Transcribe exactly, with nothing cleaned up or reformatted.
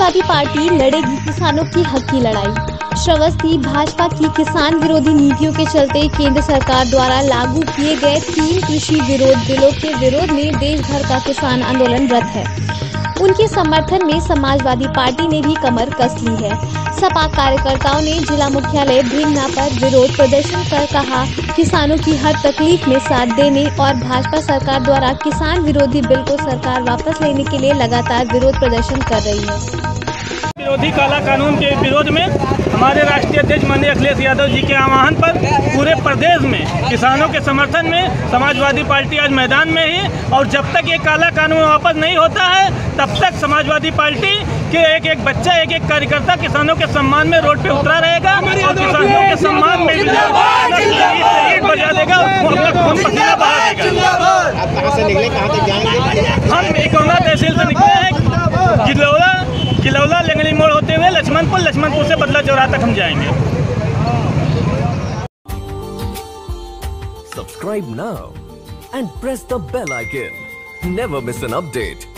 Samajwadi party लड़ेगी किसानों की हक की लड़ाई। श्रावस्ती भाजपा की किसान विरोधी नीतियों के चलते केंद्र सरकार द्वारा लागू किए गए तीन कृषि विरोध बिलों के विरोध में देश भर का किसान आंदोलनरत है। उनके समर्थन में समाजवादी पार्टी ने भी कमर कस ली है। सपा कार्यकर्ताओं ने जिला मुख्यालय भीमना पर विरोध प्रदर्शन कर कहा, किसानों की हर तकलीफ में साथ देने और भाजपा सरकार द्वारा किसान विरोधी बिल को सरकार वापस लेने के लिए लगातार विरोध प्रदर्शन कर रही है। विरोधी काला कानून के विरोध में हमारे राष्ट्रीय अध्यक्ष माननीय अखिलेश यादव जी के आह्वान पर पूरे प्रदेश में किसानों के समर्थन में समाजवादी पार्टी आज मैदान में है। और जब तक ये काला कानून वापस नहीं होता है तब तक समाजवादी पार्टी के एक एक बच्चा, एक एक कार्यकर्ता किसानों के सम्मान में रोड पे उतरा रहेगा और किसानों के सम्मान में बजा देगा, अपना खून पसीना बहा देगा। आप कहाँ से निकले, कहाँ तक जाएंगे? हम एकौना तहसील से निकले हैं, गिलौला गिलौला लेंगड़ी मोड़ होते हुए लक्ष्मणपुर, लक्ष्मणपुर से बदला चौराहा तक हम जाएंगे। Subscribe now and press the bell icon. Never miss an update.